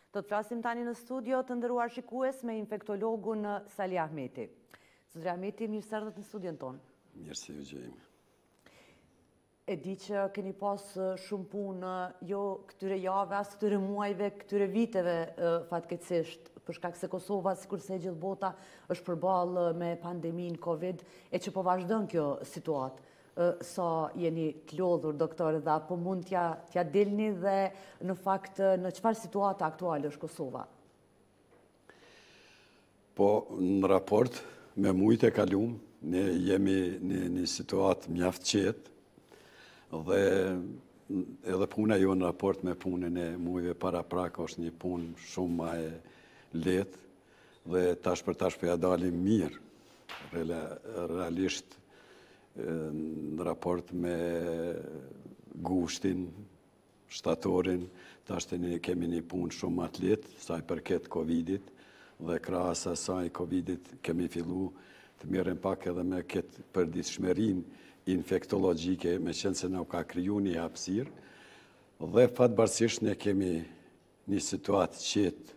Do të flasim tani në studio të nderuar shikues me infektologun Sali Ahmeti. Zotri Ahmeti, mirë se erdhët në studion tonë. Mirë se ju gjejmë. E di që keni pas shumë punë, jo këtyre jave, as këtyre muajve, këtyre viteve fatkeqësisht, për shkak se Kosova, sikurse e gjithë bota, është përballë me pandeminë Covid, e që po vazhdon kjo situatë. Sa jeni të lodhur, doktore, dhe apo mund t'ja dilni dhe në fakt në çfarë situata aktuale është Kosova? Po, në raport me mujtë e kalum, ne jemi në një situatë mjaft qetë dhe edhe puna jo në raport me punën e mujve para prak është një punë shumë ma e letë dhe tash për tash për ja dalim mirë, realisht në raport me gushtin, shtatorin, tash të ne kemi një punë shumë atlet, saj përket Covidit, dhe krahas asaj Covidit kemi fillu të mirën pak edhe me këtë përditshmërinë infektologjike, me qenë se na ka kriju një hapësirë, dhe fatbarësisht ne kemi një situatë qetë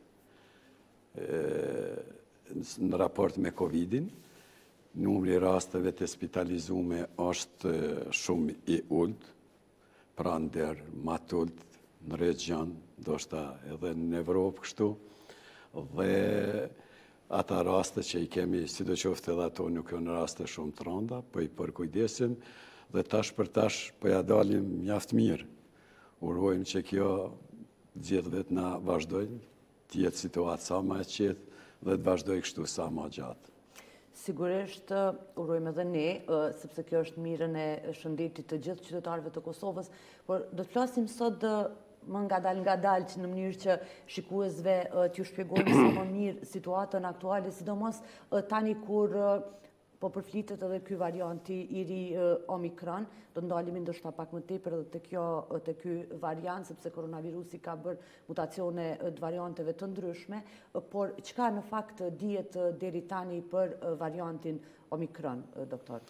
në raport me Covidin. Numri rasteve të spitalizume është shumë i ullt, pra ndër ma të ullt në regjion, ndoshta edhe në Evropë kështu, dhe ata raste që i kemi, sidoqoftë edhe ato nuk janë raste shumë të rënda, po i përkujdesim dhe tash për tash po ja dalim mjaft mirë. Urojmë që kjo gjithëve të na vazhdojnë, të jetë situatë sa më e qetë dhe të vazhdoj kështu sa më gjatë. Sigurisht, urojmë edhe ne, sepse kjo është mirën e shëndetit të gjithë qytetarëve të Kosovës, por do të flasim sot më ngadalë që në mënyrë që shikuesve t'ju shpjegojmë sa më mirë situatën aktuale, sidomos tani kur po përflitet edhe ky varianti i ri Omikron, do ndalemi ndoshta pak më tepër edhe te ky variant, sepse koronavirusi ka bërë mutacione të varianteve të ndryshme, por çka në fakt dihet deri tani për variantin Omikron, doktor?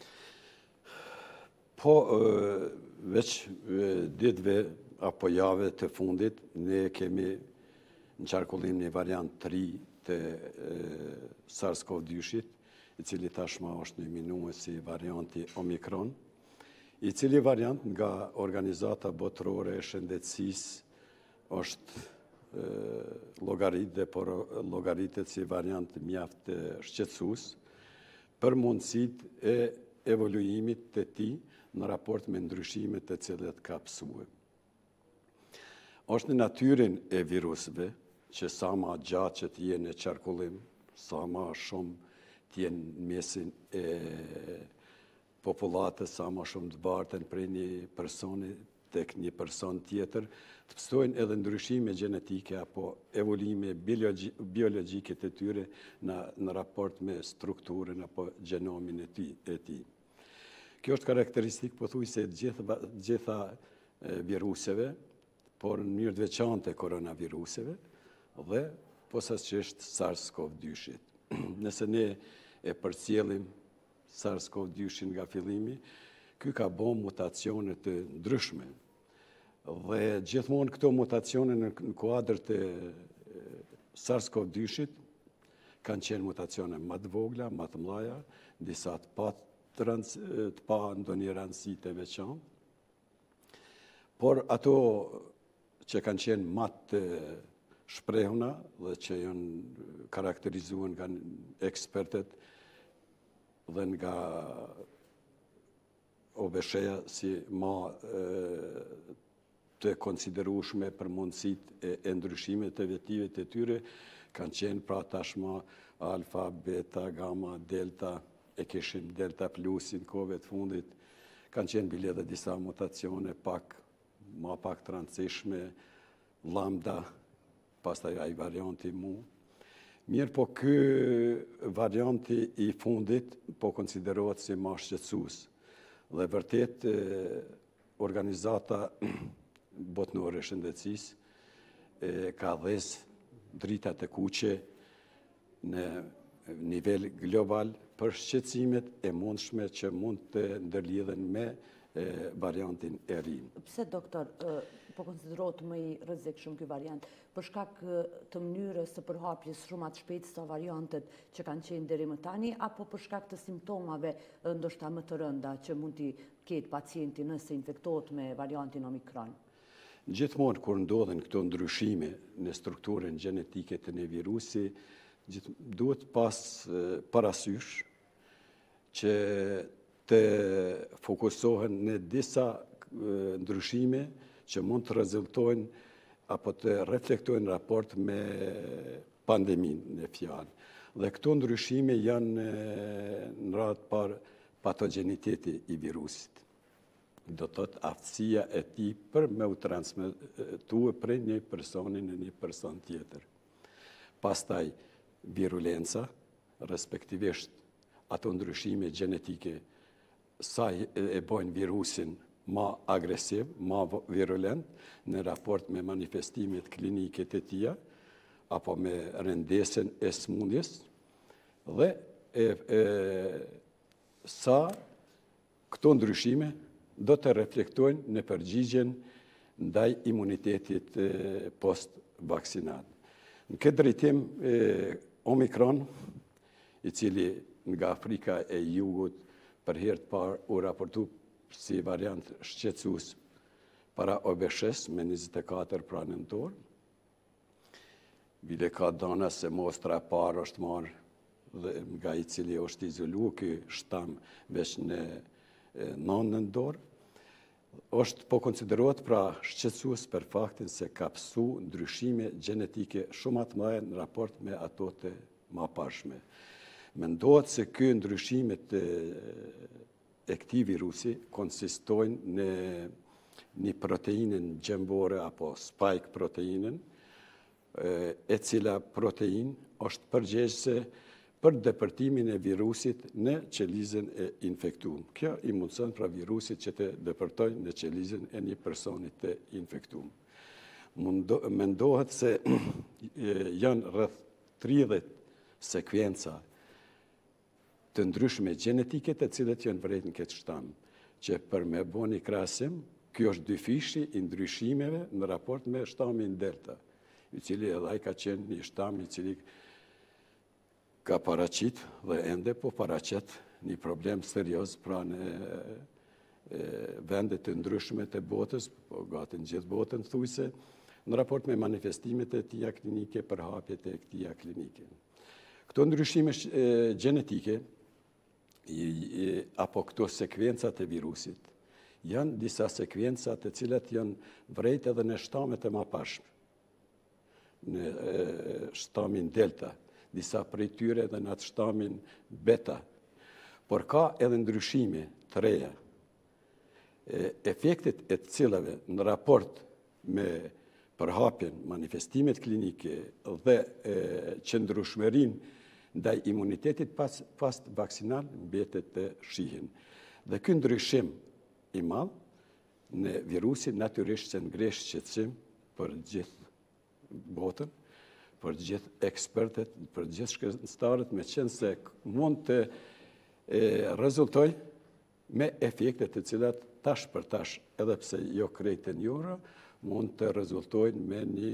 Po, veç ditëve apo jave të fundit, ne kemi në qarkullim një variant të ri të SARS-CoV-2, i cili tashma është nëniminuar si varianti Omikron, i cili variant nga Organizata Botërore e Shëndetësisë është llogarit dhe por llogaritet si variant mjaft shqetësues për mundësitë e evoluimit të tij në raport me ndryshimet të cilat ka pësue. Është në natyrën e virusëve që sa ma gjatë që të jenë në qarkullim, sa ma shumë të jenë në mesin e popullatës, sa ma shumë të bartën prej një personi tek një person tjetër, të pëstojnë edhe ndryshime gjenetike apo evolime biologjike të tyre në raport me strukturën apo genomin e tij. Kjo është karakteristikë pothuajse gjitha viruseve, por në mënyrë të veçantë koronaviruseve dhe posaçërisht SARS-CoV-2. Nëse ne e përcjellim SARS-CoV-2 nga fillimi, ky ka bërë mutacione të ndryshme. Dhe gjithmonë këto mutacione në kuadër të SARS-CoV-2 kanë qenë mutacione më të vogla, më të mëdha, disa të pa ndonjë rëndësi të veçantë. Por ato që kanë qenë më të shprehuna dhe që janë karakterizuar nga ekspertët dhe nga OBSHE si më të konsiderueshme për mundësitë e ndryshimeve të vetive të tyre, kanë qenë pra tashmë alfa, beta, gamma, delta, e kishim delta plusin kohëve të fundit, kanë qenë bile edhe disa mutacione ma pak të rëndësishme, lambda, pastaj ai varianti mu. Mirë po ky varianti i fundit po konsiderohet si më shqetësues. Dhe vërtet Organizata Botërore e Shëndetësisë ka dhënë drita të kuqe në nivel global për shqetësimet e mundshme që mund të ndërlidhen me variantin e ri. Pse, doktor, po konsiderohet më i rrezikshëm ky variant? Për shkak të mënyrës së përhapjes shumë të shpejtë sa variantet që kanë qenë deri më tani, apo për shkak të simptomave ndoshta më të rënda që mund t'i ketë pacienti nëse infektohet me variantin Omikron? Gjithmonë kur ndodhen këto ndryshime në strukturën gjenetike të një virusi, duhet pas parasysh që të fokusohen në disa ndryshime që mund të rezultojnë apo të reflektojnë raport me pandemin në fjalë. Dhe këto ndryshime janë në radhë par patogeniteti i virusit. Do të thotë aftësia e tij për me u transmetue prej një personi në një person tjetër. Pastaj virulenca, respektivisht ato ndryshime gjenetike sa e bojnë virusin ma agresiv, ma virulent në raport me manifestimet klinike të tija, apo me rëndesën e smundjes, dhe sa këto ndryshime do të reflektojnë në përgjigjen ndaj imunitetit post-vaksinal. Në këtë drejtim, Omikron, i cili nga Afrika e Jugut për herë të parë u raportu si variant shqetësues para OBSH me 24 pranë nëntor. Bile ka dana se mostra e parë është marrë dhe nga i cili është izoluar ky shtam veç në 9 nëntor. Është po konsiderohet pra shqetësues për faktin se ka psu ndryshime gjenetike shumë të mëdha në raport me ato të mëparshme. Mendohet se ky ndryshimet e këtij virusi konsistojnë në një proteinën gjembore apo spike proteinën, e cila protein është përgjegjëse për depërtimin e virusit në qelizën e infektuar. Kjo i mundson pra virusit që të depërtojë në qelizën e një personi të infektuar. Mendohet se janë rreth 30 sekuenca të ndryshme gjenetike të cilët janë vërejtë në këtë shtam, që për me bo një krahasim, kjo është dyfishi i ndryshimeve në raport me shtamin Delta, i cili edhe ai ka qenë një shtam i cili ka paraqit dhe ende po paraqet një problem serioz pra në vendet të ndryshme të botës, po gati në gjithë botën thujse, në raport me manifestimet e tija klinike, përhapjet e këtija klinike. Këto ndryshime gjenetike apo këto sekvencat e virusit, janë disa sekvencat të cilat janë vrejt edhe në shtamet e mëparshme, në shtamin Delta, disa prej tyre edhe në atë shtamin Beta, por ka edhe ndryshime të reja, efektet e të cilave në raport me përhapjen, manifestimet klinike dhe qëndrueshmërinë ndaj imunitetit pas vaksinal mbetet të shihen. Dhe ky ndryshim i madh në virusin natyrisht se ngresh shqetësim për gjithë botën, për gjithë ekspertet, për gjithë shkencëtarët, me qenë se mund të rezultoj me efektet të cilat tash për tash, edhe pse jo krejt e njohura, mund të rezultojnë me një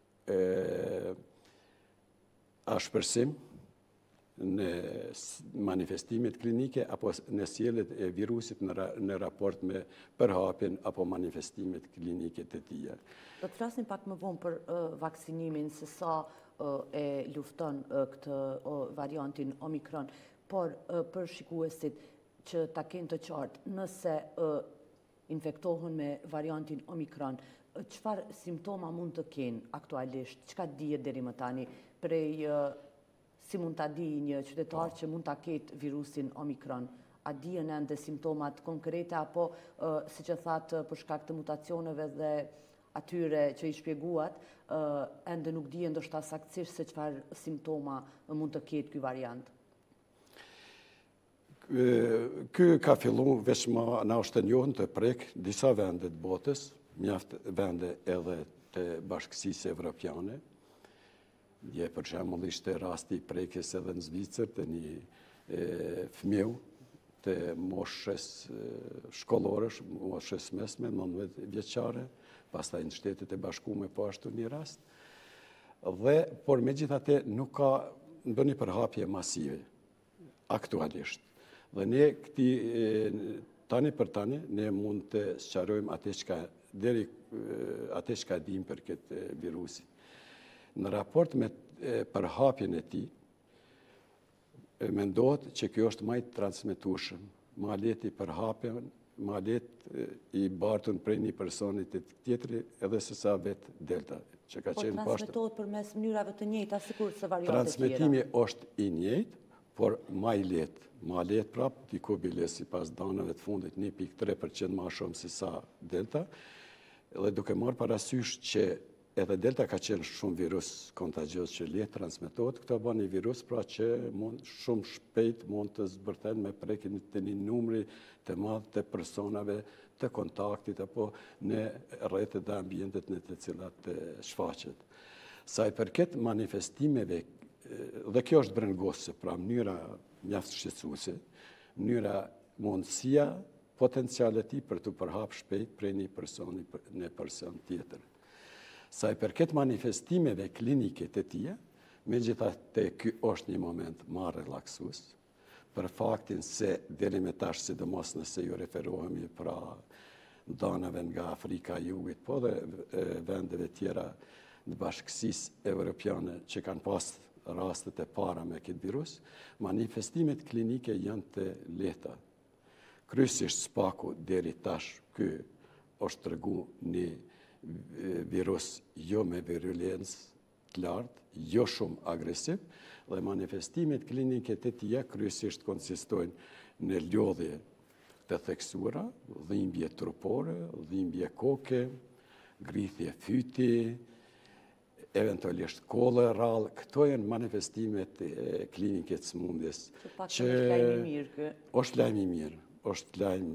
ashpërsim në manifestimet klinike apo në sjelljet e virusit në raport me përhapjen apo manifestimet klinike të tija. Do të flasim pak më vonë për vaksinimin, se sa e lufton këtë variantin Omikron, por për shikuesit që ta kenë të qartë, nëse infektohen me variantin Omikron, çfarë simptoma mund të kenë aktualisht, çka dihet deri më tani prej si mund ta di një qytetar që mund ta ketë virusin Omikron? A dihen ende simptomat konkrete apo siç e thatë për shkak të mutacioneve dhe atyre që i shpjeguat, ende nuk dihen ndoshta saktësisht se çfarë simptoma mund të ketë ky variant? Ky ka filluar veç më na është e njohur të prek disa vende të botës, mjaft vende edhe të Bashkësisë Evropiane. Dje, për shembull, ishte rasti i prekjes edhe në Zvicër të një fëmijë të moshës shkollorësh, moshës mesme, 19 vjeçare, pastaj në Shtetet e Bashkuara po ashtu një rast. Por megjithatë nuk ka ndonjë përhapje masive aktualisht. Dhe ne tani për tani ne mund të sqarojmë atë çka dim për këtë virusi. Në raport me përhapjen e tij, mendohet që kjo është më i transmetueshëm, më lehtë i përhapen, më lehtë i bartun prej një personi të tjetrit edhe sesa vetë delta, që ka qenë poshtë. Po transmetohet përmes mënyrave të njëjta sikur se variante tjera. Transmetimi është i njëjtë, por më i lehtë. Më lehtë prap, diku bile sipas danave të fundit 1.3% më shumë se sa delta, dhe duke marrë parasysh që edhe delta ka qenë shumë virus kontagjos që lehtë transmetohet, këto bën një virus pra që shumë shpejt mund të zbërthen me prekjen të një numri të madh të personave, të kontaktit apo në rrjetet dhe ambientet në të cilat shfaqet. Sa i përket manifestimeve, dhe kjo është brengosë, pra mënyra mjaft shqetësuese, mënyra mundësia potenciale e tij për të përhapur shpejt prej një personi në person tjetër. Sa i përket manifestimeve klinike të tija, megjithatë ky është një moment më relaksues, për faktin se deri me tash, sidomos nëse ju referohemi pra danave nga Afrika e Jugut, po dhe vendeve tjera të Bashkësisë Evropiane që kanë pas rastet e para me këtë virus, manifestimet klinike janë të lehta. Kryesisht spaku deri tash ky është tregu një virus jo me virulencë të lartë, jo shumë agresiv, dhe manifestimet klinike të tija kryesisht konsistojnë në lodhje të theksura, dhimbje trupore, dhimbje koke, grithje fyti, eventualisht kolle rrallë. Këto janë manifestimet klinike të sëmundjes. Që është lajm i mirë kë? Është lajm i mirë, është lajm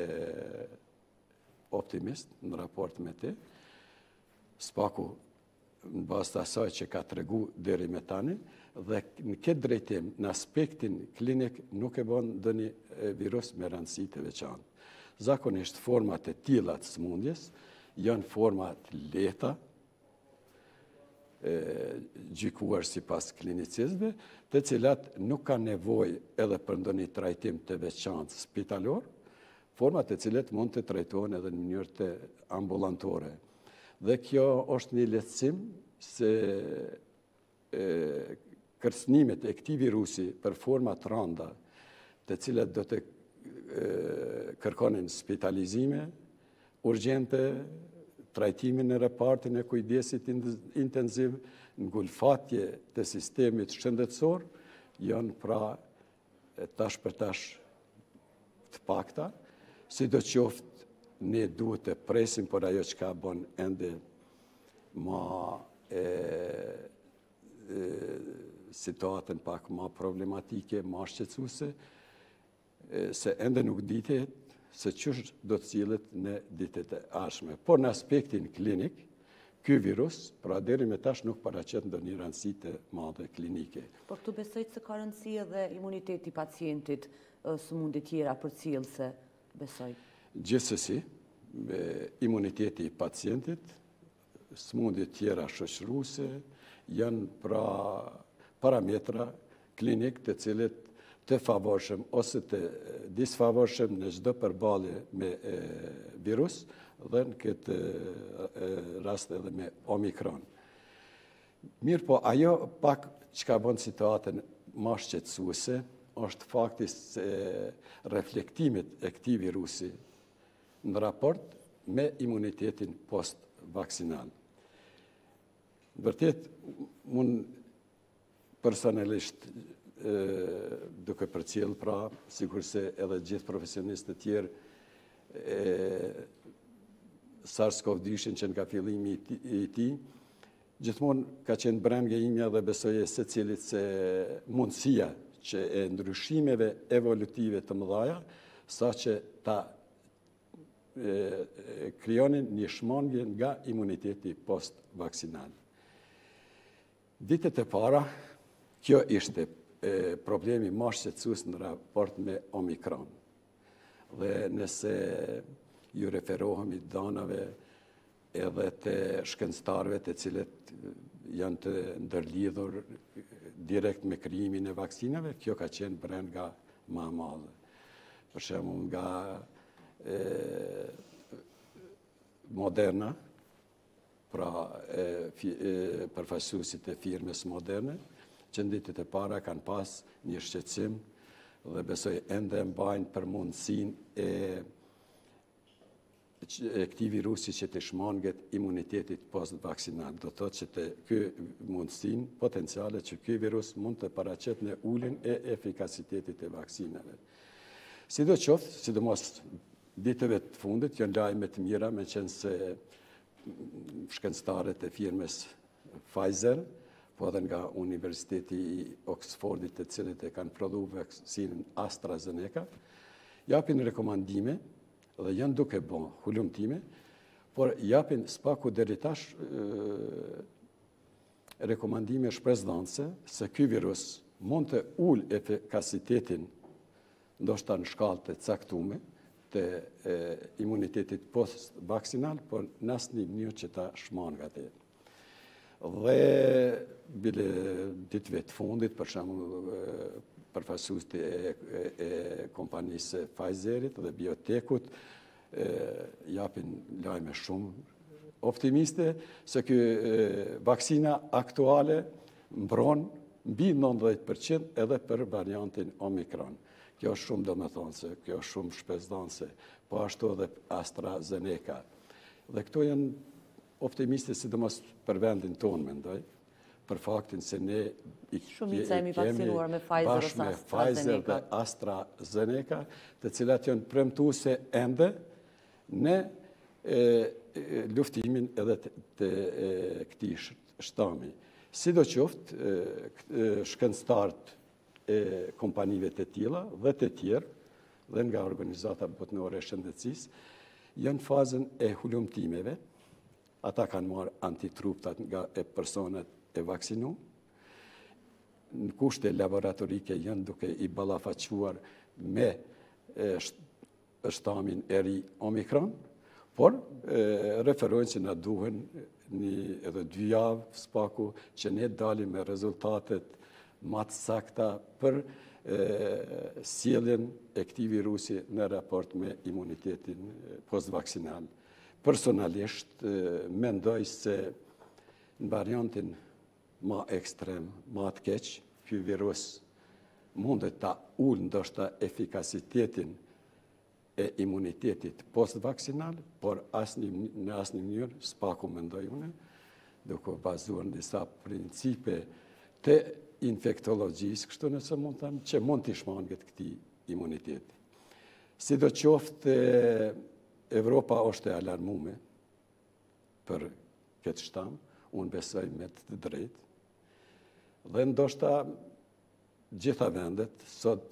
optimist në raport me te. Spaku në bazë të asaj që ka tregu deri me tani, dhe në këtë drejtim, në aspektin klinik, nuk e bën ndonjë virus me rëndësi të veçantë. Zakonisht format e tilla të sëmundjes janë forma të lehta, gjykuar sipas klinicistëve, të cilat nuk kanë nevojë edhe për ndonjë trajtim të veçantë spitalor, format të cilat mund të trajtohen edhe në mënyrë të ambulantore. Dhe kjo është një lehtësim se kërcënimet e këtij virusi për forma të rënda, të cilat do të kërkonin spitalizime urgjente, trajtimin në repartin e kujdesit intenziv, ngulfatje të sistemit shëndetësor, janë pra tash për tash të pakta, sidoqoftë ne duhet të presim, por ajo që ka bën ende ma situatën pak ma problematike, ma shqetësuese, se ende nuk ditet se ç'është do të cilët në ditët e ardhshme. Por në aspektin klinik, ky virus, pra deri me tash nuk paraqet ndonjë rëndësi të madhe klinike. Por këtu besoj se ka rëndësi edhe imuniteti i pacientit, sëmundje tjera përcjellëse, besoj. Gjithsesi, imuniteti i pacientit, sëmundje tjera shoqëruese, janë pra parametra klinik të cilët të favorshëm ose të disfavorshëm në çdo përballje me virus, dhe në këtë rast edhe me Omikron. Mirë po, ajo pak që ka bën situatën më shqetësuese është fakti se reflektimet e këtij virusi në raport me imunitetin post-vaksinal. Vërtet, unë personalisht duke përcjell pra, sikur se edhe gjithë profesionistët e tjerë, SARS-CoV-2 që nga fillimi i tij, gjithmonë ka qenë brengë imja dhe besoje secilit se mundësia që e ndryshimeve evolutive të mëdha, saqë ta krijonin një shmangje nga imuniteti post-vaksinal. Ditët e para, kjo ishte problemi më shqetësues në raport me Omikron. Dhe nëse ju referohemi danave edhe të shkencëtarëve të cilët janë të ndërlidhur direkt me krijimin e vaksinave, kjo ka qenë brend nga më e madhe. Për shembull nga Moderna, pra përfaqësuesit e firmës Moderne, që në ditët e para kanë pas një shqetësim dhe besoj ende mbajnë për mundësinë e këtij virusi që të shmanget imunitetit post-vaksinal. Do thotë që të ky mundësinë potenciale që ky virus mund të paraqet në uljen e efikasitetit të vaksinave. Sidoqoftë, sidomos ditëve të fundit janë lajme të mira, meqense se shkencëtarët e firmës Pfizer, po edhe nga Universiteti i Oxfordit, të cilët e kanë prodhuar vaksinën AstraZeneca, japin rekomandime dhe janë duke bën hulumtime, por japin spaku deri tash rekomandime shpresdhënëse se ky virus mund të ulë efikasitetin ndoshta në shkallë të caktuar të imunitetit post-vaksinal, por në asnjë mënyrë që ta shmang atë. Dhe bile ditëve të fundit, për shembull, përfaqësuesit e kompanisë Pfizerit dhe Biotekut japin lajme shumë optimiste se ky vaksina aktuale mbron mbi 90% edhe për variantin Omikron. Kjo është shumë domethënëse, kjo është shumë shpresdhënëse, po ashtu edhe AstraZeneca. Dhe këto janë optimiste sidomos për vendin tonë, mendoj, për faktin se ne shumica jemi vaksinuar me Pfizer bashkë me Pfizer dhe AstraZeneca, të cilat janë premtuese ende në luftimin edhe të këtij shtami. Sidoqoftë, shkencëtarët e kompanive të tilla dhe të tjerë dhe nga organizata botërore e shëndetësisë janë fazën e hulumtimeve. Ata kanë marrë antitruptat nga personat e vaksinuar. Në kushte laboratorike janë duke i ballafaquar me shtamin e ri Omikron, por referojnë që na duhen edhe 2 javë spaku që ne dalim me rezultatet më të sakta për sjelljen e këtij virusi në raport me imunitetin postvaksinal. Personalisht mendoj se në variantin më ekstrem, më të keq, ky virus mundet ta ulë ndoshta efikasitetin e imunitetit postvaksinal, por në asnjë mënyrë s'paku mendoj unë, duke bazuar në disa principe të infektologjisë, kështu nëse mund të them, që mund të shmanget këtij imuniteti. Sidoqoftë, Evropa është e alarmuar për këtë shtam, unë besoj me të drejtë, dhe ndoshta gjitha vendet sot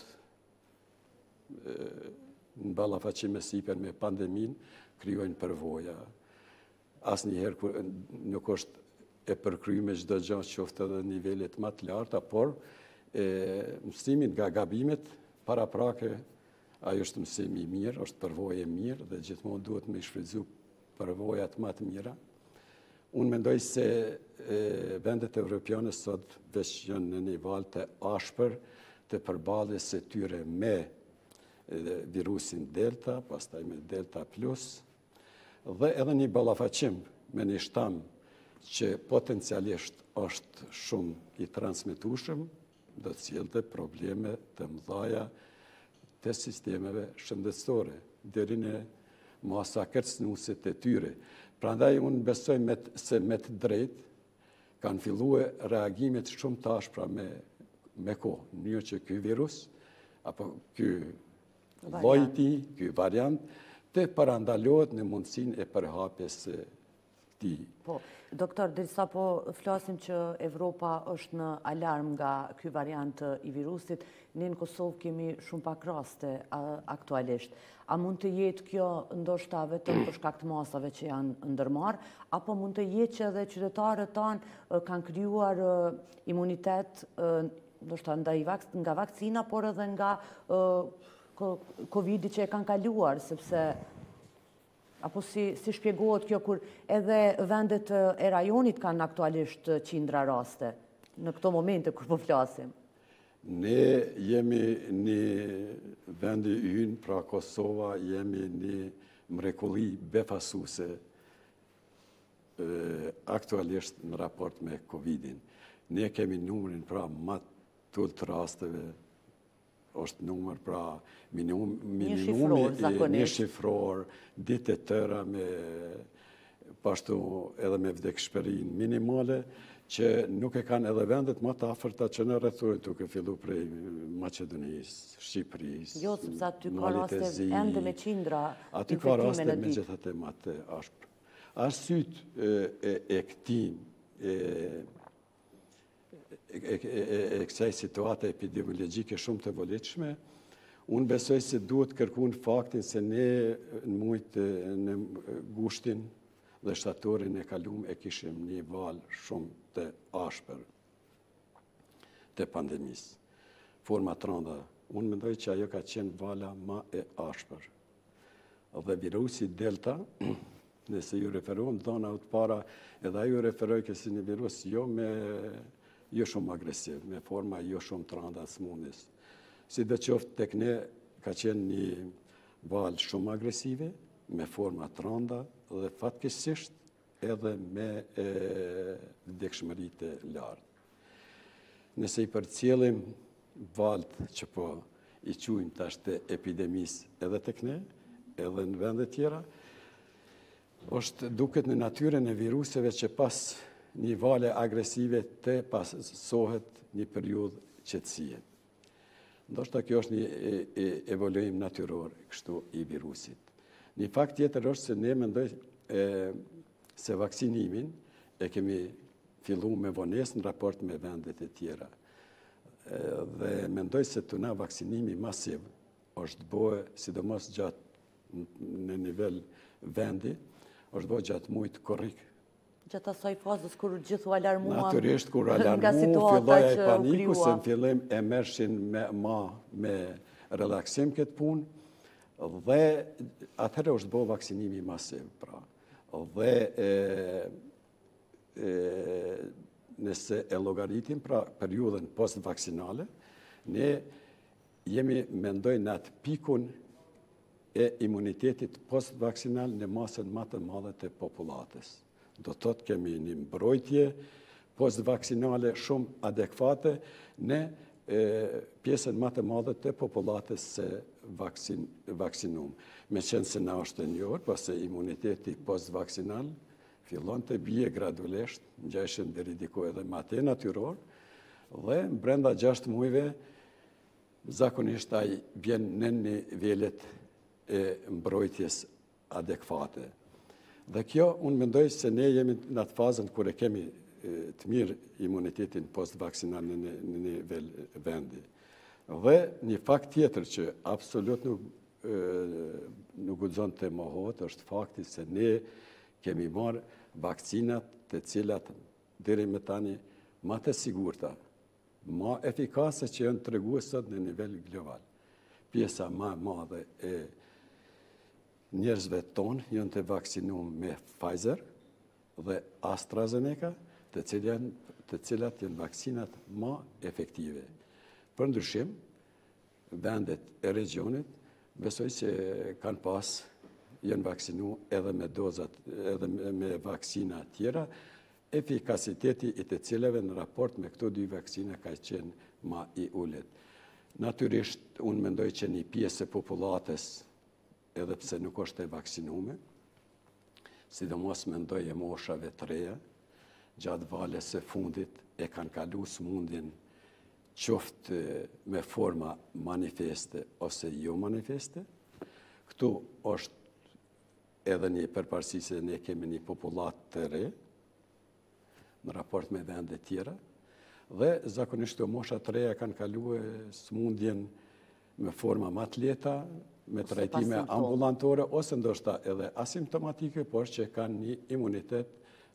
në ballafaqim me sipër me pandeminë krijojnë përvoja. Asnjëherë nuk është e përkryme çdo gjë qoftë edhe nivelet më të larta, por mësimi nga gabimet paraprake, ajo është mësim i mirë, është përvojë e mirë dhe gjithmonë duhet me shfrytëzu përvojat më të mira. Unë mendoj se vendet evropiane sot veç janë në një valë të ashpër të përballjes së tyre me virusin Delta, pastaj me Delta Plus, dhe edhe një ballafaqim me një shtam që potencialisht është shumë i transmetueshëm, do të sillte probleme të mëdha të sistemeve shëndetësore, deri në masa kërcënuese të tyre. Prandaj unë besoj se me të drejtë kanë filluar reagimet shumë të ashpra me kohë, në mënyrë që ky virus apo ky lloj i tij, ky variant të parandalohet në mundësinë e përhapjes së këtij. Po, doktor, derisa po flasim që Evropa është në alarm nga ky variant i virusit, ne në Kosovë kemi shumë pak raste aktualisht. A mund të jetë kjo ndoshta vetëm për shkak të masave që janë ndërmarrë, apo mund të jetë që edhe qytetarët tanë kanë krijuar imunitet ndoshta nga vakcina, por edhe nga Covid-i që e kanë kaluar, sepse apo si shpjegohet kjo kur edhe vendet e rajonit kanë aktualisht qindra raste në këto momente kur po flasim? Ne jemi një vendi ynë, pra Kosova, jemi një mrekulli befasuse aktualisht në raport me Covidin. Ne kemi numrin pra ma tull të rasteve, është numër pra minimumi, një shifror, ditë e tëra me pashtu edhe me vdekshmërinë minimale, që nuk e kanë edhe vendet më të afërta që në rrethojnë, duke fillu prej Maqedonisë, Shqipërisë, jo, sepse aty ka raste ende me qindra aty ka raste me gjithate më të ashpër. Arsyet e këtij e kësaj situate epidemiologjike shumë të volitshme, unë besoj se duhet kërkuar faktin se ne në gushtin dhe shtatorin e kalum e kishim një val shumë të ashpër të pandemisë. Forma të rënda, unë mendoj që ajo ka qenë vala ma e ashpër. Dhe virusi Delta, nëse ju referohem dhona të para, edhe ju referoj kësi një virus jo shumë agresiv, me forma jo shumë të rënda smundis. Si dhe qoftë tek ne ka qenë një val shumë agresive, me forma të rënda dhe fatkesisht edhe me vdekshmëri të lartë. Nëse i përcjellim valët që po i quajmë tash të epidemisë edhe tek ne, edhe në vende tjera, është duket në natyrën e viruseve që pas një vale agresive të pasohet një periudhë qetësie. Ndoshta kjo është një evoluim natyror kështu i virusit. Një fakt tjetër është se ne mendoj se vaksinimin e kemi fillu me vonesë në raport me vendet e tjera. Dhe mendoj se të na vaksinimi masiv është bëhe, sidomos gjatë në nivel vendi, është bëhe gjatë mujtë korrik. Gjatë asaj fazës kur gjithu alarmuam Natyrisht kur filloja e paniku, se në fillim e mershin me relaksim këtë punë, dhe atëherë është bëhe vaksinimi masiv. Pra. Dhe nëse e logaritim pra periudhën post-vaksinale, ne jemi mendoj në atë pikun e imunitetit post-vaksinal në masën më të madhe të populatës. Do të thotë kemi një mbrojtje post-vaksinale shumë adekvate në pjesën më të madhe të populatës se vaksinum. Me qenë se na është e njohur, pasi imuniteti post-vaksinal fillon të bie gradualisht, ngjajshëm deri diku edhe më të natyror, dhe brenda 6 muajve zakonisht ai vjen në nivelet e mbrojtjes adekvate. Dhe kjo, unë mendoj se ne jemi në atë fazën kur e kemi të mirë imunitetin post-vaksinal në nivel vendi. Dhe një fakt tjetër që absolut nuk guxon të mohohet është fakti se ne kemi marrë vakcinat të cilat deri më tani më të sigurta, më efikase që janë treguar sot në nivel global. Pjesa më e madhe e njerëzve tonë janë të vaksinuar me Pfizer dhe AstraZeneca, të cilat janë vaksinat më efektive. Për ndryshim, vendet e regionit besoj se kanë janë vaksinuar edhe me dozat, edhe me vaksina tjera, efikasiteti i të cilave në raport me këto dy vaksina ka qenë më i ulët. Natyrisht, unë mendoj që një pjesë e popullatës edhe pse nuk është e vaksinume, sidomos mendoj e moshave të reja, gjatë valës së fundit e kanë kalu smundjen qoftë me forma manifeste ose jo manifeste. Këtu është edhe një përparësi se ne kemi një popullat të re, në raport me vendet tjera, dhe zakonisht të mosha të reja kanë kalu smundjen me forma më të lehta, me trajtime ambulantore, ose ndoshta edhe asimptomatike, por që kanë një imunitet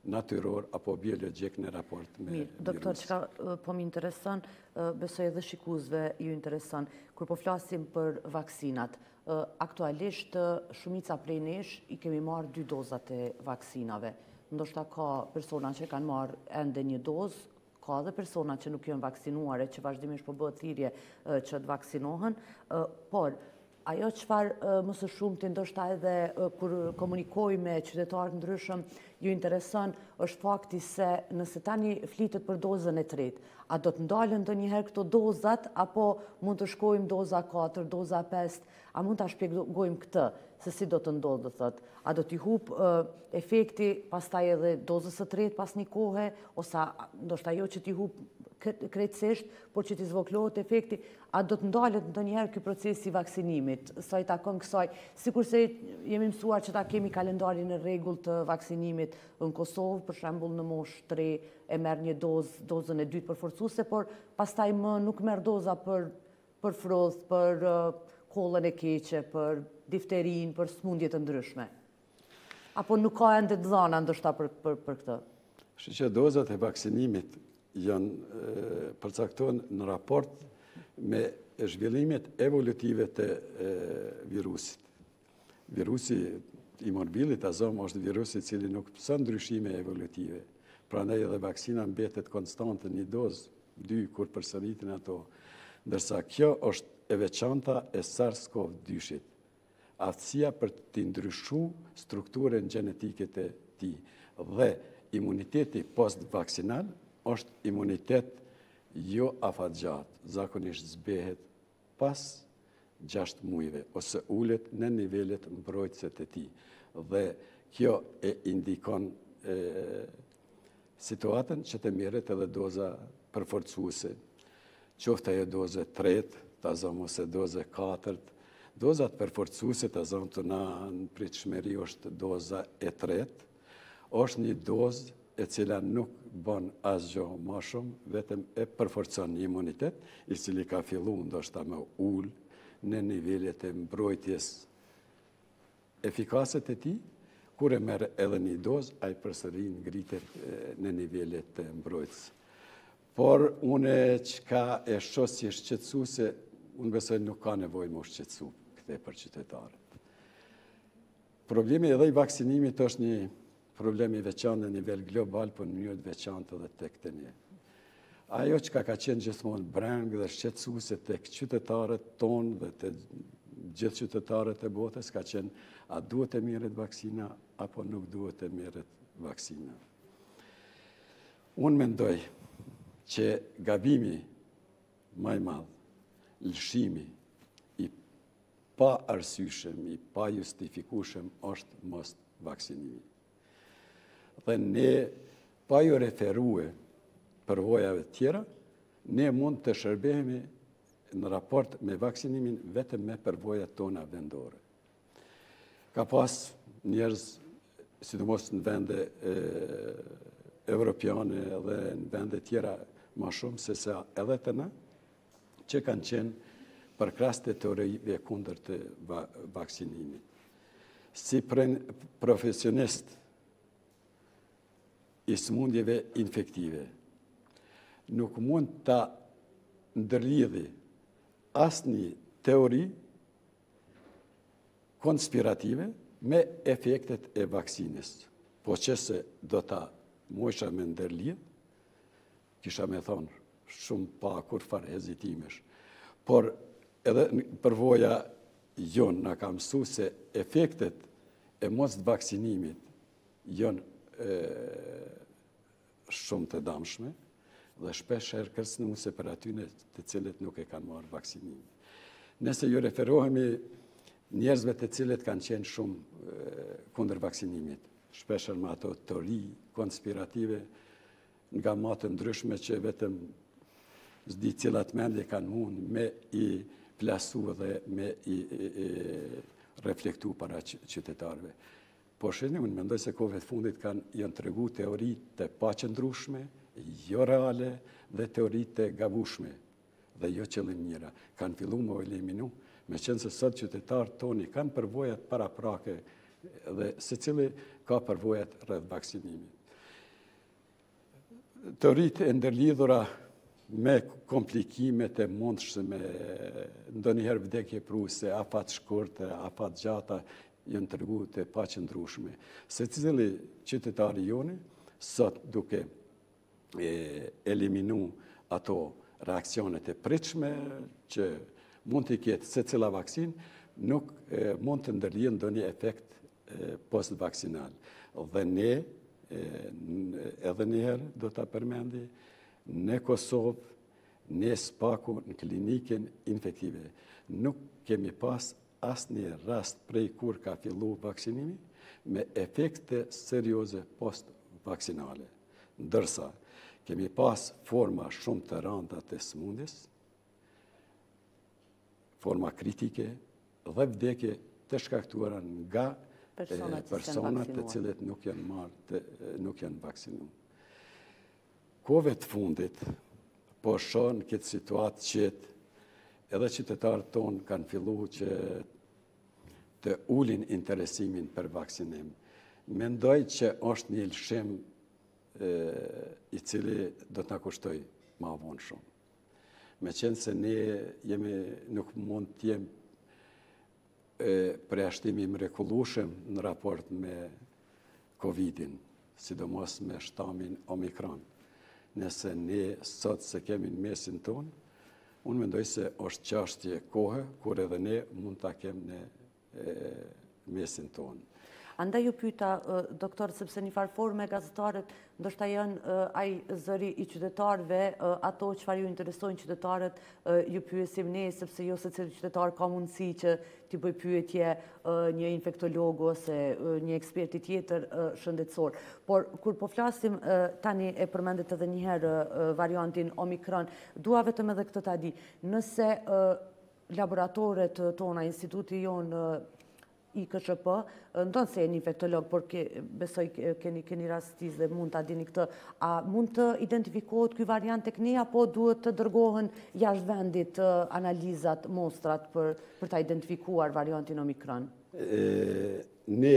natyror apo biologjik në raport me Mirë, doktor, çka po më intereson, besoj edhe shikuesve ju intereson, kur po flasim për vaksinat, aktualisht shumica prej nesh i kemi marrë 2 dozat e vaksinave. Ndoshta ka persona që kanë marrë ende 1 dozë, ka edhe persona që nuk janë vaksinuare, që vazhdimisht po bëhet thirrje që të vaksinohen, por ajo çfarë më së shumti ndoshta edhe kur komunikoj me qytetarë ndryshëm ju intereson është fakti se nëse tani flitet për dozën e tretë, a do të ndalen ndonjëherë këto dozat apo mund të shkojmë doza 4, doza 5, a mund ta shpjegojmë këtë se si do të ndodhë, thotë, a do t'i hub efekti pastaj edhe dozës së tretë pas një kohe, ose ndoshta jo që t'i hub krejtësisht, por që t'i zvogëlohet efekti, a do të ndalet ndonjëherë ky procesi i vaksinimit, sa i takon kësaj, sikurse jemi mësuar që ta kemi kalendarin e rregullt të vaksinimit në Kosovë, për shembull në moshë 3 e merr një dozën e dytë përforcuese, por pastaj më nuk merr doza për frodh, për kollën e keqe, për difterin, për sëmundje të ndryshme. Apo nuk ka ende dhëna ndoshta për këtë. Kështu që dozat e vaksinimit janë përcaktohen në raport me zhvillimet evolutive të virusit. Virusi i morbillit azom është virusi i cili nuk pëson ndryshime evolutive. Prandaj edhe vaksina mbetet konstante një dozë, 2 kur përsëritin ato. Ndërsa kjo është e veçanta e SARS-CoV-2-shit. Aftësia për t'i ndryshu strukturën gjenetike të tij. Dhe imuniteti post-vaksinal është imunitet jo afatgjatë, zakonisht zbehet pas 6 muajve, ose ulet në nivelet mbrojtëse të tij. Dhe kjo e indikon situatën që të merret edhe doza përforcuese, qoftë ajo doza 3, ta zëmë ose doza 4. Dozat përforcuese ta zëmë të na në pritshmëri është doza e 3, është një dozë e cila nuk bën asgjë më shumë, vetëm e përforcon një imunitet, i cili ka filluar ndoshta me ul në nivelet e mbrojtjes efikase të tij, kur e merr edhe një dozë, ai përsëri ngritet në nivelet e mbrojtjes. Por unë çka e shoh si shqetësuese, unë besoj nuk ka nevojë më shqetësu këtë për qytetarët. Problemi edhe i vaksinimit është një problem i veçantë në nivel global, por në mënyrë të veçantë edhe tek ne. Ajo që ka qenë gjithmonë breng dhe shqetësuese tek qytetarët tonë dhe të gjithë qytetarët e botës ka qenë a duhet të merret vaksina apo nuk duhet të merret vaksina. Unë mendoj që gabimi më i madh, lëshimi i pa arsyeshëm, i pa justifikueshëm është mos vaksinimi. Dhe ne, pa ju referue përvojave tjera, ne mund të shërbehemi në raport me vaksinimin vetëm me përvojat tona vendore. Ka pas njerëz, sidomos në vende evropiane dhe në vende tjera ma shumë se sa edhe të na, që kanë qenë për krahas të teorive kundër të vaksinimit. Si profesionist i sëmundjeve infektive, nuk mund të ndërlidhi asnjë teori konspirative me efektet e vaksinës. Po qëse do ta mosha me ndërlidh, kisha me thonë shumë pa kur farë hezitimesh. Por edhe përvoja jonë na ka mësuar se efektet e mos vaksinimit janë shumë të damshme dhe shpesh kërcënuese për atyre të cilët nuk e kanë marrë vaksinimin. Nëse ju referohemi njerëzve të cilët kanë qenë shumë kundër vaksinimit, shpesh me ato teori konspirative nga matë ndryshme që vetëm s'di cilat mendje kanë mund me i plasu dhe me i reflektu para qytetarëve. Po sheni, unë mendoj se kohëve të fundit janë tregu teori të paqëndrueshme, jo reale dhe teori të gabueshme dhe jo qëllimira. Kanë filluar me eliminu, meqense sot qytetarët toni kanë përvojat paraprake dhe secili ka përvojat rreth vaksinimit. të rritë e ndërlidhura me komplikimet e mundshme, ndonjëherë vdekje pruse, afat shkurtë, afat gjata, janë tërgu të paqëndrueshme. Se cili qytetari joni, sot duke eliminu ato reakcionet e pritshme që mund të ketë se cila vaksin, nuk mund të ndërlijë ndonjë efekt post-vaksinal. Dhe ne, edhe njëherë do të përmendi, në Kosovë, ne spaku në klinikën infektive, nuk kemi pas asë një rast prej kur ka fillu vaksinimi me efekte serioze post-vaksinale. Ndërsa, kemi pas forma shumë të rënda të smundjes, forma kritike dhe vdekje të shkaktuara nga personat të cilët nuk janë vaksinu. Kove të fundit, po shonë këtë situatë qëtë, edhe qytetarët tonë kanë fillu që të ulin interesimin për vaksinim. Mendoj që është një lëshim i cili do të në kushtoj ma vonë shumë. Me qenë se ne nuk mund të jem preashtimi mrekullueshëm në raport me Covidin, sidomos me shtamin Omikron. Nëse ne sot se kemi në mesin tonë, unë mendoj se është çështje kohe, kur edhe ne mund ta kemi në mesin tonë. Andaj ju pyeta, doktor, sepse një farë forme gazetarët ndoshta janë ai zëri i qytetarëve, ato çfarë ju interesojnë qytetarët, ju pyesim ne, sepse jo secili qytetar ka mundësi që t'i bëj pyetje një infektolog ose një eksperti tjetër shëndetësor. Por kur po flasim tani e përmendet edhe një herë variantin Omikron, dua vetëm edhe këtë ta di. Nëse laboratoret tona, instituti jonë IKSHP, ndonë se e një infektolog, por besoj keni rastis dhe mund të adini këtë, a mund të identifikohet këj variant tek ne, apo duhet të dërgohen jashtë vendit analizat, mostrat për të identifikuar variantin Omikron? Ne,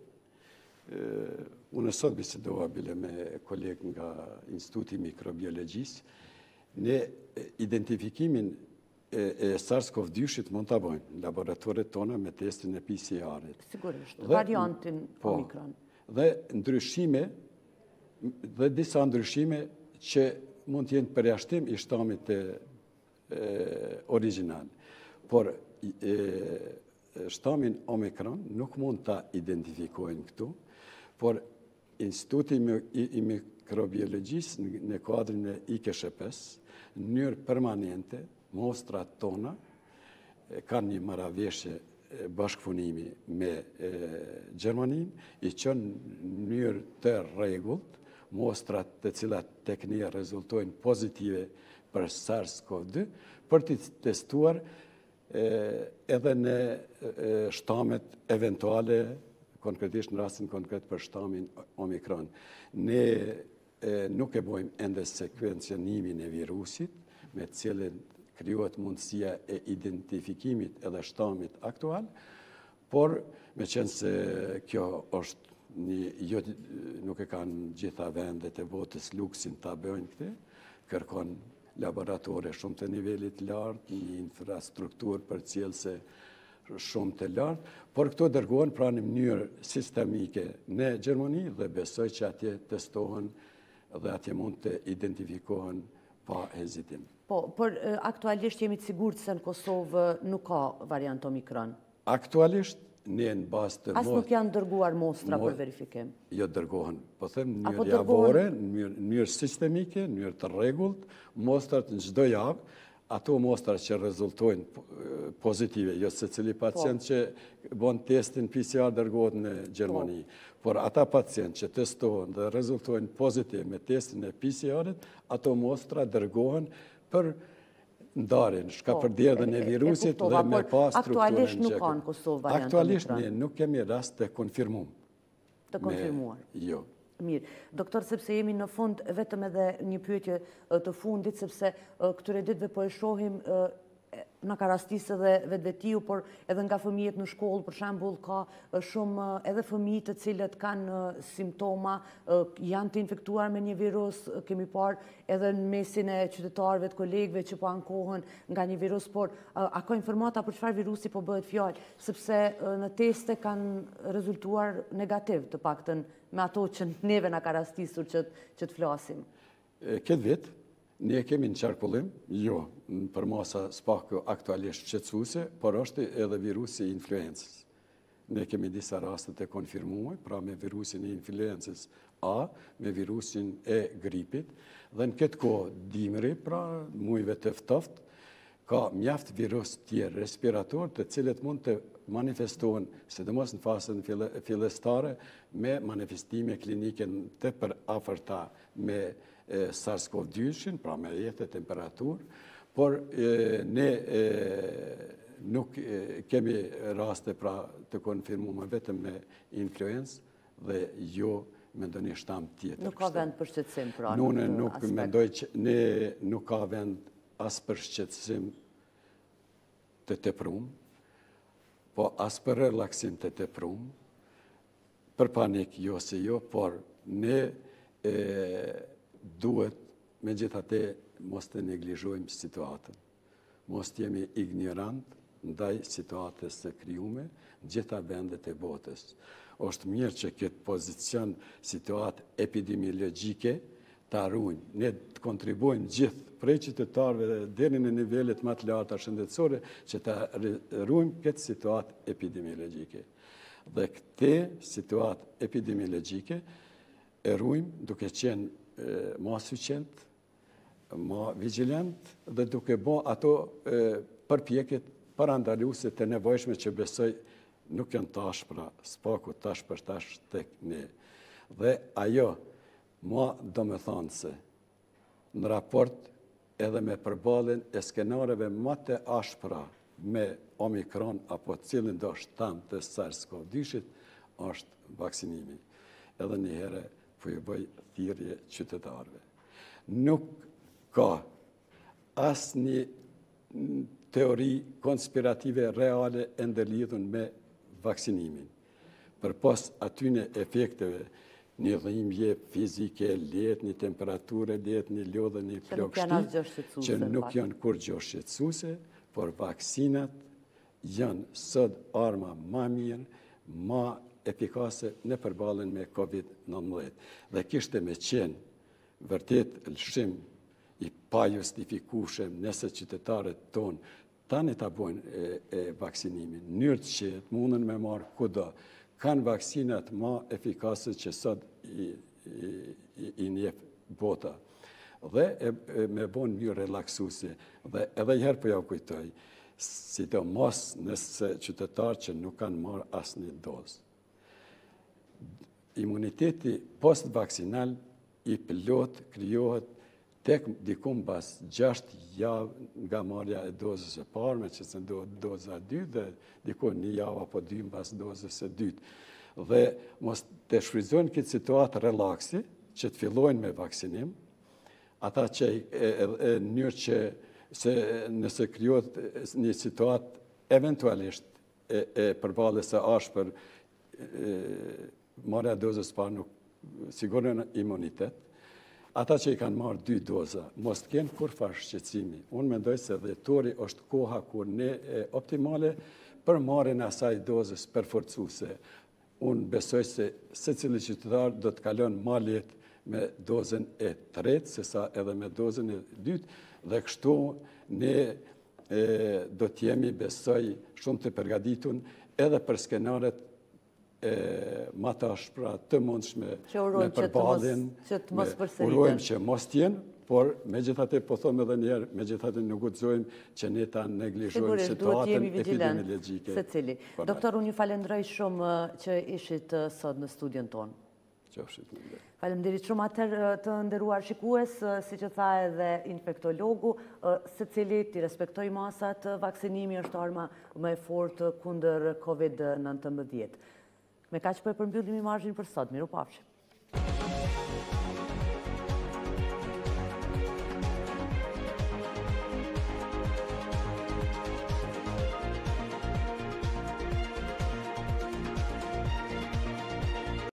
unë sot bisedova bile me kolegë nga Instituti Mikrobiologjisë, ne identifikimin e SARS-CoV-2 mund të bojnë në laboratoret tona me testin e PCR-it. Sigurisht, variantin Omikron. Dhe ndryshime, dhe disa ndryshime që mund të jenë përjashtim i shtamit original. Por shtamin Omikron nuk mund të identifikojnë këtu, por Instituti i Mikrobiologjisë në kuadrin e IKSHP-s, në mënyrë permanente, mostrat tona kanë një marrëveshje bashkëpunimi me Gjermaninë, i qënë në mënyrë të rregullt mostrat të cilat tek ne rezultojnë pozitive për SARS-CoV-2 për të testuar edhe në shtamet eventuale, konkretisht në rastin konkret për shtamin Omikron. Ne nuk e bojmë ende sekvencionimin e virusit, me cilin krijohet mundësia e identifikimit edhe shtamit aktual, por me qenë se kjo është nuk e kanë gjitha vendet e botës luksin të bëjnë këte, kërkon laboratore shumë të nivelit lartë, një infrastruktur për cilëse shumë të lartë, por këto dërgohen pra në mënyrë sistemike në Gjermani dhe besoj që atje testohen dhe atje mund të identifikohen pa hezitim. Po, por aktualisht jemi të sigurt se në Kosovë nuk ka variant Omikron? Aktualisht, ne në bazë të... As nuk janë dërguar mostra për verifikim? Jo, dërgohen. Po them, në mënyrë javore, në mënyrë sistemike, në mënyrë të rregullt, mostrat në çdo javë, ato mostrat që rezultojnë pozitive, jo se cili pacient që bon testin PCR dërgohet në Gjermani, por ata pacient që testohen dhe rezultojnë pozitiv me testin e PCR-it, ato mostra dërgohen për ndarjen, shkapërderdhjen e virusit dhe me pas strukturën aktualisht nuk ka në Kosovë variant Omikron. Aktualisht ne nuk kemi rast të konfirmuar. Të konfirmuar. Jo. Mirë. Doktor, sepse jemi në fund, vetëm edhe një pyetje të fundit, sepse këtyre ditëve po e shohim në ka rastisë edhe vetvetiu, por edhe nga fëmijët në shkollë, për shembull, ka shumë edhe fëmijë të cilët kanë simptoma, janë të infektuar me një virus, kemi parë edhe në mesin e qytetarëve të kolegëve që po ankohen nga një virus, por a ka informata për çfarë virusi po bëhet fjalë, sepse në teste kanë rezultuar negativ, të paktën me ato që neve na ka rastisur që të flasim. Këtë vit, ne kemi në qarkullim, jo, për masa s'pak aktualisht qetësuese, por është edhe virusi influencës. Ne kemi disa rastet e konfirmuar, pra me virusin e influencës A, me virusin e gripit, dhe në këtë kohë dimri, pra mujve të ftoftë, ka mjaft virus tjerë respirator të cilët mund të manifestohen, sidomos në fasën fillestare, me manifestime klinike të përafërta me SARS-CoV-2, pra me jetë temperaturë, por ne nuk kemi raste pra të konfirmuar vetëm me influencë dhe jo me ndonjë shtam tjetër. Nuk ka vend për shqetësim pra? Unë nuk mendoj që ne nuk ka vend as për shqetësim të teprum, po as për relaksim të teprum, për panik jo se jo, por ne duhet me gjithate mos të neglizhojmë situatën, mos të jemi ignorant ndaj situatës së krijuar në gjitha vendet e botës. Është mirë që këtë pozicion situatë epidemiologjike të arrujnë. Ne të kontribuojmë gjithë prej qytetarëve deri në nivelet më të larta shëndetësore që të arrujmë këtë situatë epidemiologjike. Dhe këtë situatë epidemiologjike e rujmë duke qenë ma syqent, ma vigilent dhe duke bo ato përpjekjet parandaluese të nevojshme që besoj nuk janë tash pra spaku tash për tash tek ne. Dhe ajo ma do me thonë se në raport edhe me përballjen e skenareve më të ashpra me Omikron apo cilin do shtam të SARS-CoV-2 është vaksinimi. Edhe një herë po ju bëj thirrje qytetarëve. Nuk ka asnjë teori konspirative reale e ndërlidhur me vaksinimin. Përpos atyne efekteve, një dhimbje fizike, letë, një temperaturë, letë, një lodhe, një plagështi, që nuk janë kur gjë shqetësuese, por vaksinat janë sot arma ma mirë, ma efikase në përballjen me COVID-19. Dhe kishte me qenë vërtet lëshim i pajustifikueshëm nëse qytetarët tonë tani ta bojnë vaksinimin, njërë që të mundën me marë kudo, kanë vaksinat ma efikase që sot i njeh bota. Dhe me bon një relaksuse. Dhe edhe herë për ja kujtoj, sidomos nëse qytetarë që nuk kanë marë asë një dozë. Imuniteti post-vaksinal i pilot krijohet tek dikum pas 6 javë nga marrja e dozës e parë, me që se doza 2 dhe dikun 1 javë apo 2 pas dozës e dytë. Dhe mos të shfrytëzojnë këtë situatë relaksi, që të fillojnë me vaksinim, ata që njërë që nëse krijohet një situatë eventualisht e përballjes së ashpër, marrja e dozës parë nuk siguron imunitet. Ata që i kanë marrë 2 doza, mos të kenë kurrfarë shqetësimi. Unë mendoj se dhjetori është koha kur ne optimale për marrjen e asaj dozës përforcuese. Unë besoj se secili qytetar do të kalon më lehtë me dozën e tretë, sesa edhe me dozën e dytë, dhe kështu ne do të jemi, besoj, shumë të përgatitur edhe për skenaret ma të ashpra të mundshme me përballjen, urojmë që mos t'jenë, por me gjithate po thome edhe njerë, me gjithate nuk guxojmë që ne ta neglizhojmë situatën epidemiologjike. Secili. Doktor, unë ju falenderoj shumë që ishit sot në studion tonë. Faleminderit shumë. Atëherë të nderuar shikues, siç e tha edhe infektologu, secili të respektoj masat, vaksinimi është arma më e fortë kundër COVID-19. Me kaq po e përmbyllim imazhin për sot. Mirupafshim.